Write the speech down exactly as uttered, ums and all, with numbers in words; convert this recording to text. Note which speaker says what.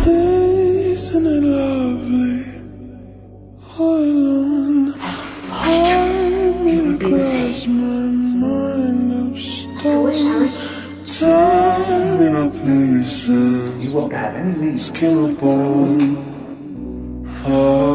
Speaker 1: Isn't it lovely? All alone. I'm across my mind of stone. Turning up pieces.
Speaker 2: You won't have any need.
Speaker 1: Skin upon. Oh.